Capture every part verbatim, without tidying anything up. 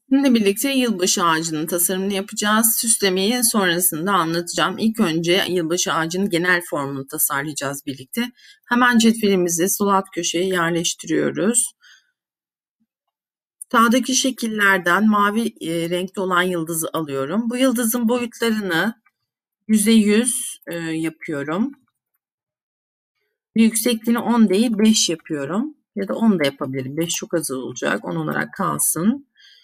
Şimdi birlikte yılbaşı ağacının tasarımını yapacağız. Süslemeyi sonrasında anlatacağım. İlk önce yılbaşı ağacının genel formunu tasarlayacağız birlikte. Hemen cetvelimizi sol alt köşeye yerleştiriyoruz. Sağdaki şekillerden mavi e, renkte olan yıldızı alıyorum. Bu yıldızın boyutlarını yüze yüz e, yapıyorum. Yüksekliğini on değil beş yapıyorum. Ya da on da yapabilirim. beş çok az olacak. on olarak kalsın.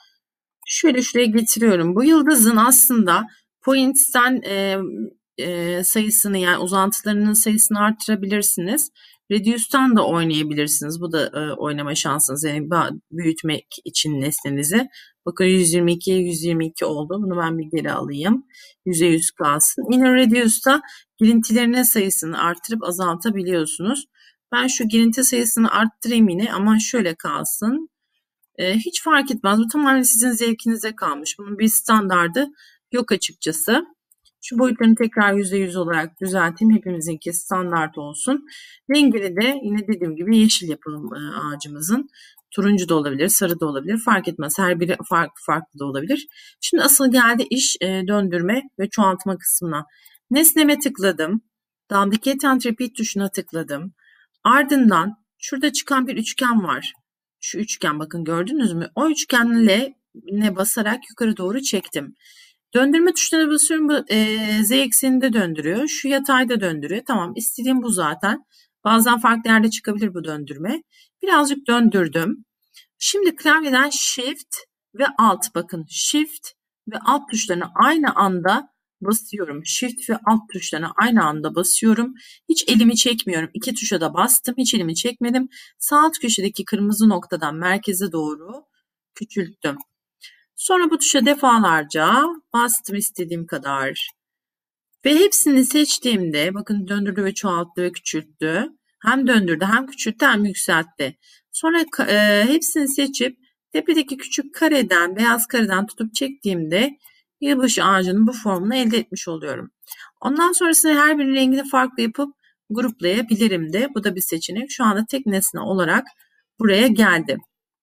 Şöyle şuraya getiriyorum. Bu yıldızın aslında points'ten e, e, sayısını, yani uzantılarının sayısını arttırabilirsiniz. Reduce'tan da oynayabilirsiniz. Bu da e, oynama şansınız. Yani büyütmek için nesnenizi. Bakın yüz yirmi ikiye yüz yirmi iki oldu. Bunu ben bir geri alayım. yüze yüz kalsın. Inner Reduce'da girintilerinin sayısını arttırıp azaltabiliyorsunuz. Ben şu girinti sayısını arttırayım yine ama şöyle kalsın. Hiç fark etmez. Bu tamamen sizin zevkinize kalmış. Bunun bir standardı yok açıkçası. Şu boyutlarını tekrar yüzde yüz olarak düzelteyim. Hepimizinki standart olsun. Rengini de yine dediğim gibi yeşil yapalım ağacımızın. Turuncu da olabilir, sarı da olabilir. Fark etmez. Her biri farklı farklı da olabilir. Şimdi asıl geldi iş döndürme ve çoğaltma kısmına. Nesneme tıkladım. Duplicate and Repeat tuşuna tıkladım. Ardından şurada çıkan bir üçgen var. Şu üçgen, bakın gördünüz mü? O üçgenle ne basarak yukarı doğru çektim. Döndürme tuşuna basıyorum. Bu e, z ekseninde döndürüyor. Şu yatayda döndürüyor. Tamam, istediğim bu zaten. Bazen farklı yerde çıkabilir bu döndürme. Birazcık döndürdüm. Şimdi klavyeden Shift ve Alt, bakın Shift ve Alt tuşlarını aynı anda basıyorum. Shift ve Alt tuşlarına aynı anda basıyorum. Hiç elimi çekmiyorum. İki tuşa da bastım. Hiç elimi çekmedim. Sağ alt köşedeki kırmızı noktadan merkeze doğru küçülttüm. Sonra bu tuşa defalarca bastım istediğim kadar. Ve hepsini seçtiğimde bakın döndürdü ve çoğalttı ve küçülttü. Hem döndürdü hem küçülttü hem yükseltti. Sonra e, hepsini seçip tepedeki küçük kareden, beyaz kareden tutup çektiğimde yılbaşı ağacının bu formunu elde etmiş oluyorum. Ondan sonrasında her bir rengini farklı yapıp gruplayabilirim de. Bu da bir seçenek. Şu anda tek nesne olarak buraya geldi.